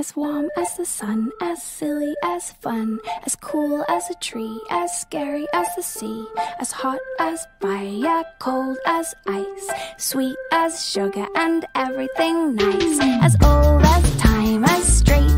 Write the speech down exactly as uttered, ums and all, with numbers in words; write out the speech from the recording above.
As warm as the sun, as silly as fun, as cool as a tree, as scary as the sea, as hot as fire, cold as ice, sweet as sugar and everything nice, as old as time, as straight